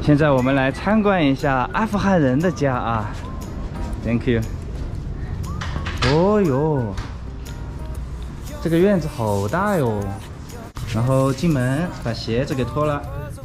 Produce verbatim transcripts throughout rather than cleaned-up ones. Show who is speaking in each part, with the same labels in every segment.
Speaker 1: 现在我们来参观一下阿富汗人的家啊 ，Thank you。哦哟，这个院子好大哟。然后进门把鞋子给脱了。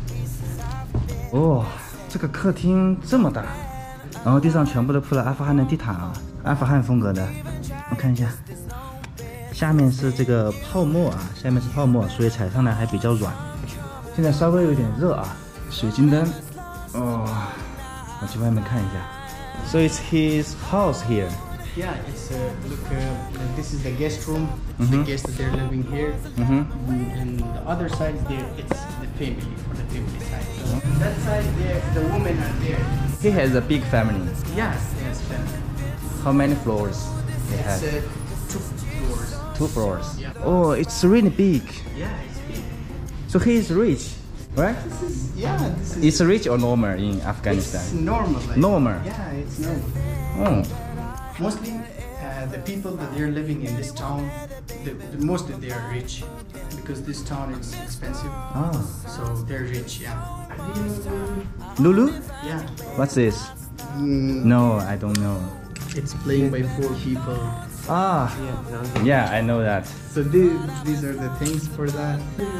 Speaker 1: 哦，这个客厅这么大，然后地上全部都铺了阿富汗的地毯啊，阿富汗风格的。我看一下，下面是这个泡沫啊，下面是泡沫，所以踩上来还比较软。现在稍微有点热啊，水晶灯。哦，我去外面看一下。So it's his house here.
Speaker 2: Yeah, it's uh, look. Uh, this is the guest room.
Speaker 1: Mm-hmm.
Speaker 2: The guests they're living here.
Speaker 1: Mm-hmm.
Speaker 2: And the other side there, it's the family for the family side. So that side there, the women are there.
Speaker 1: He has a big family.
Speaker 2: Yes, yes, family.
Speaker 1: How many floors he
Speaker 2: It's
Speaker 1: has?
Speaker 2: uh, two floors.
Speaker 1: Two floors.
Speaker 2: Yeah.
Speaker 1: Oh, it's really big.
Speaker 2: Yeah, it's big.
Speaker 1: So he is rich, right?
Speaker 2: This is yeah. This is.
Speaker 1: It's rich or normal in
Speaker 2: It's
Speaker 1: Afghanistan?
Speaker 2: normal. Like,
Speaker 1: Normal.
Speaker 2: Yeah, it's normal.
Speaker 1: Oh.
Speaker 2: Mostly, uh, the people that they're living in this town, the, the, mostly they are rich because this town is expensive.
Speaker 1: Ah.
Speaker 2: So they're rich, yeah.
Speaker 1: Lulu?
Speaker 2: Yeah.
Speaker 1: What's this?
Speaker 2: Mm,
Speaker 1: No, I don't know.
Speaker 2: It's playing by four people.
Speaker 1: Ah,
Speaker 2: Yeah.
Speaker 1: yeah, I know that.
Speaker 2: So these, these are the things for that.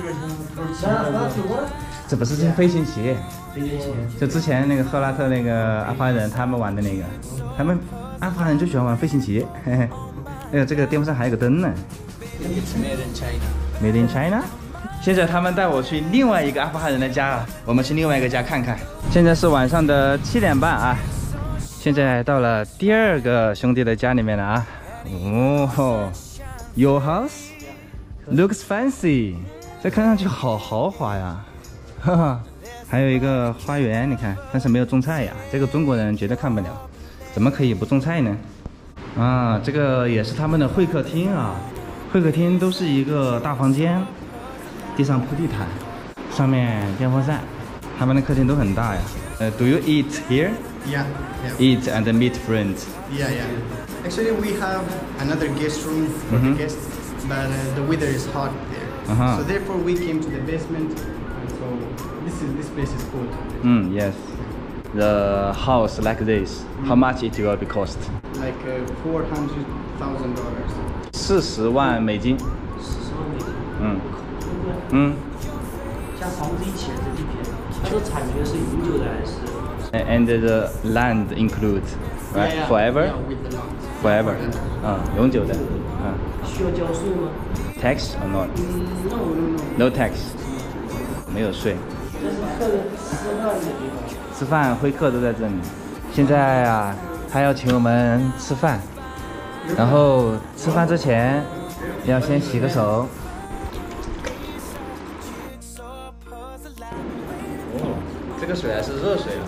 Speaker 1: 这不是这飞行棋，就之前那个赫拉特那个阿富汗人他们玩的那个，他们阿富汗人就喜欢玩飞行棋。嘿嘿，哎呦，这个电风扇还有个灯呢。
Speaker 2: It's made in China.
Speaker 1: Made in China。现在他们带我去另外一个阿富汗人的家啊，我们去另外一个家看看。现在是晚上的七点半啊，现在到了第二个兄弟的家里面了啊。哦 ，Your house looks fancy， 这看上去好豪华呀，哈哈。还有一个花园，你看，但是没有种菜呀，这个中国人绝对看不了，怎么可以不种菜呢？啊，这个也是他们的会客厅啊。 会客厅都是一个大房间，地上铺地毯，上面电风扇。他们的客厅都很大呀。呃、uh, ，Do you eat here?
Speaker 2: Yeah. Yeah.
Speaker 1: Eat and meet friends.
Speaker 2: Yeah, yeah. Actually, we have another guest room for
Speaker 1: Mm-hmm.
Speaker 2: the guests, but uh, the weather is hot there.
Speaker 1: Uh-huh.
Speaker 2: So therefore, we came to the basement. And so this is this place is cool.
Speaker 1: Mm, yes. The house like this. How much it will be cost?
Speaker 2: Like uh, four hundred thousand dollars.
Speaker 1: 四十万美金。嗯嗯。
Speaker 3: 加房子一起这就便宜。它的产权是永久的还是
Speaker 1: And the land include, right?
Speaker 2: Yeah, yeah.
Speaker 1: Forever?
Speaker 2: Yeah, with the land.
Speaker 1: Forever. 嗯，永久的。嗯。
Speaker 3: 需要交税吗？
Speaker 1: Tax or not?
Speaker 2: No, no, no.
Speaker 1: No tax. 没有税。
Speaker 3: 这是客人吃饭的地方。
Speaker 1: 吃饭会客都在这里。现在啊，他要请我们吃饭，然后吃饭之前要先洗个手。哦，这个水还是热水啊。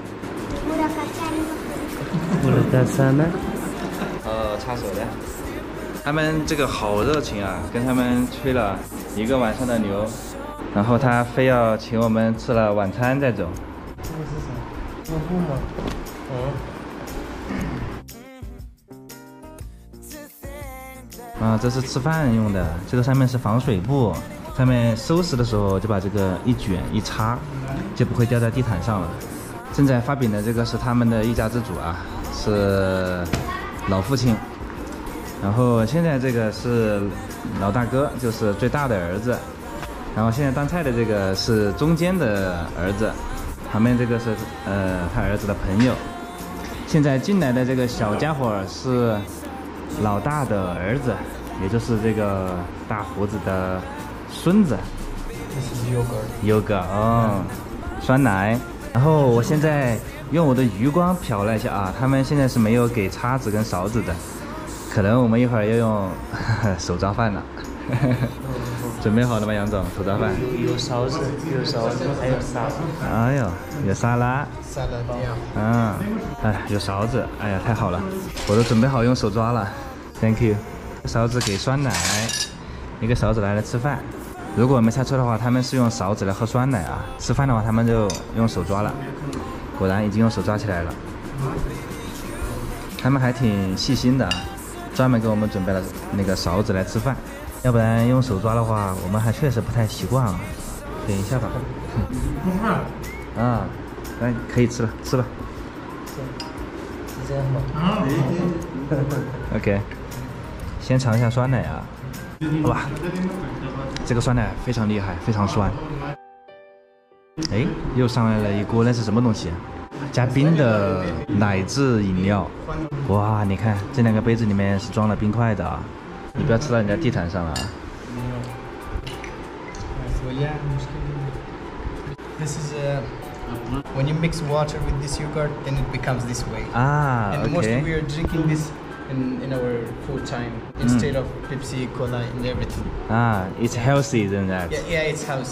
Speaker 3: 我的大三呢？
Speaker 1: 呃，擦手的。他们这个好热情啊，跟他们吹了一个晚上的牛，然后他非要请我们吃了晚餐再走。
Speaker 3: 这个是啥？卧铺吗？
Speaker 1: 嗯。啊，这是吃饭用的，这个上面是防水布，上面收拾的时候就把这个一卷一擦，就不会掉在地毯上了。正在发饼的这个是他们的一家之主啊，是老父亲。然后现在这个是老大哥，就是最大的儿子。然后现在当菜的这个是中间的儿子，旁边这个是呃他儿子的朋友。现在进来的这个小家伙是老大的儿子，也就是这个大胡子的孙子。
Speaker 3: 这是优格。
Speaker 1: 优格哦，酸奶。然后我现在用我的余光瞟了一下啊，他们现在是没有给叉子跟勺子的，可能我们一会儿要用呵呵手抓饭了。准备好了吗，杨总？手抓饭。
Speaker 3: 有有勺子，有勺子，还有沙拉。
Speaker 1: 哎呦，有沙拉。
Speaker 2: 沙拉酱。
Speaker 1: 嗯，哎，有勺子，哎呀，太好了，我都准备好用手抓了。Thank you。勺子给酸奶，一个勺子来了吃饭。如果我没猜错的话，他们是用勺子来喝酸奶啊。吃饭的话，他们就用手抓了。果然已经用手抓起来了。他们还挺细心的啊，专门给我们准备了那个勺子来吃饭。要不然用手抓的话，我们还确实不太习惯啊。等一下吧。啊， 来，可以吃了，吃吧。
Speaker 3: 是这样吗
Speaker 1: ？OK， 先尝一下酸奶啊。哇，这个酸奶非常厉害，非常酸。哎，又上来了一锅，那是什么东西？加冰的奶制饮料。哇，你看这两个杯子里面是装了冰块的啊！你不要吃到人家地毯上了啊。
Speaker 2: This is uh, when you mix water with this yogurt, then it becomes this way.
Speaker 1: Ah,
Speaker 2: and
Speaker 1: okay.
Speaker 2: mostly we are drinking this in, in our food time instead of Pepsi, Cola, and everything.
Speaker 1: Ah, it's healthy than that.
Speaker 2: Yeah, yeah, it's healthy.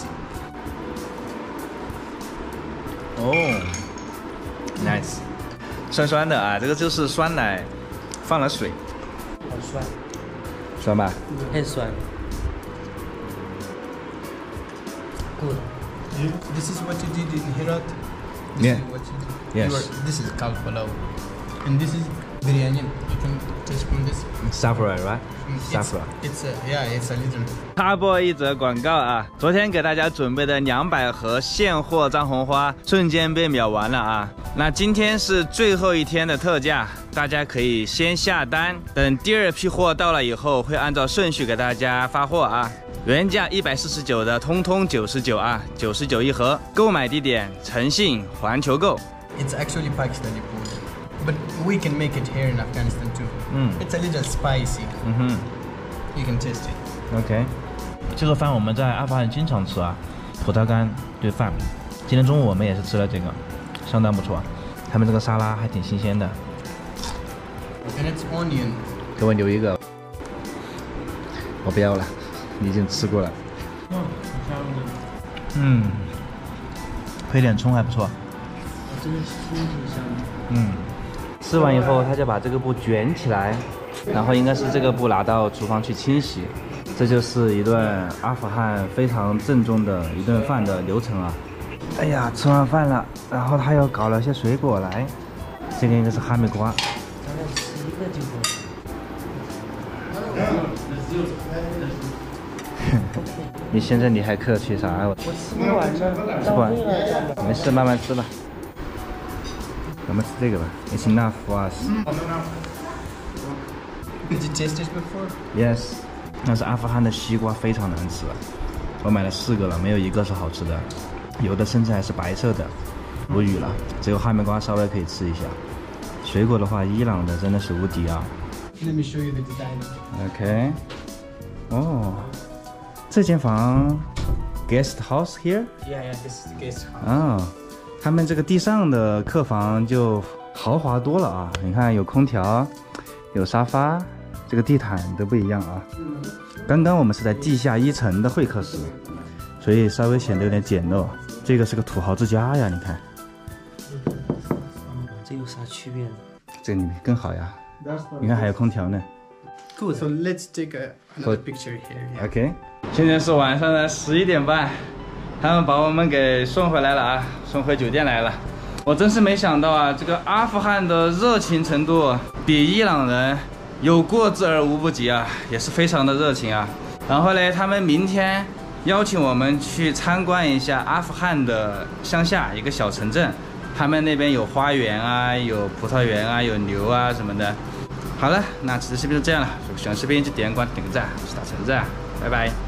Speaker 1: 哦 ，nice， 酸酸的啊，这个就是酸奶，放了水，
Speaker 3: 好酸，
Speaker 1: 酸吧？
Speaker 3: 很酸。Good.
Speaker 2: This is what you did in Herat. This
Speaker 1: Yeah.
Speaker 2: is what you did.
Speaker 1: Yes.
Speaker 2: You are, this is kal palau. And this is biryani. You can taste from this.
Speaker 1: Saffron, right?
Speaker 2: It's,
Speaker 1: Saffron.
Speaker 2: It's a, yeah, it's a little.
Speaker 1: 插播一则广告啊！昨天给大家准备的两百盒现货藏红花瞬间被秒完了啊！那今天是最后一天的特价，大家可以先下单，等第二批货到了以后，会按照顺序给大家发货啊。原价一百四十九的，通通九十九啊，九十九一盒。购买地点：诚信环球购。
Speaker 2: It's actually Pakistani food, but we can make it here in Afghanistan too.
Speaker 1: Mm.
Speaker 2: It's a little spicy.
Speaker 1: 嗯哼
Speaker 2: You can taste it.
Speaker 1: ，OK。这个饭我们在阿富汗经常吃啊，葡萄干兑饭。今天中午我们也是吃了这个，相当不错。他们这个沙拉还挺新鲜的。
Speaker 2: And it's onion.
Speaker 1: 给我留一个，我不要了，你已经吃过了。
Speaker 3: 嗯，挺香的。
Speaker 1: 嗯，配点葱还不错。
Speaker 3: 这个葱挺香的。
Speaker 1: 嗯，吃完以后他就把这个布卷起来，然后应该是这个布拿到厨房去清洗。这就是一顿阿富汗非常正宗的一顿饭的流程啊。哎呀，吃完饭了，然后他又搞了些水果来，这个应该是哈密瓜。
Speaker 3: 咱俩吃一个就够。
Speaker 1: 你现在你还客气啥？我
Speaker 3: 我吃不完呢，
Speaker 1: 吃不完
Speaker 3: 浪费了，咱们。
Speaker 1: 没事，慢慢吃吧。咱们吃这个吧。It's enough for us.
Speaker 2: Did you taste it before?
Speaker 1: Yes. 但是阿富汗的西瓜非常难吃，我买了四个了，没有一个是好吃的，有的甚至还是白色的，无语了。只有哈密瓜稍微可以吃一下。水果的话，伊朗的真的是无敌啊。
Speaker 2: Let me show you the design.
Speaker 1: OK。哦，这间房 guest house here。
Speaker 2: Yeah, yeah, this is the guest house.
Speaker 1: 啊，他们这个地上的客房就豪华多了啊！你看有空调，有沙发，这个地毯都不一样啊。刚刚我们是在地下一层的会客室，所以稍微显得有点简陋。这个是个土豪之家呀，你看。
Speaker 3: 这有啥区别呢？
Speaker 1: 这里面更好呀，你看还有空调呢。
Speaker 2: Cool. So let's take a, another picture here. Yeah.
Speaker 1: OK， 现在是晚上的十一点半，他们把我们给送回来了啊，送回酒店来了。我真是没想到啊，这个阿富汗的热情程度比伊朗人有过之而无不及啊，也是非常的热情啊。然后呢，他们明天邀请我们去参观一下阿富汗的乡下一个小城镇，他们那边有花园啊，有葡萄园啊，有牛啊什么的。 好了，那这次视频就这样了。如果喜欢视频就点关点个赞，我是大橙子，拜拜。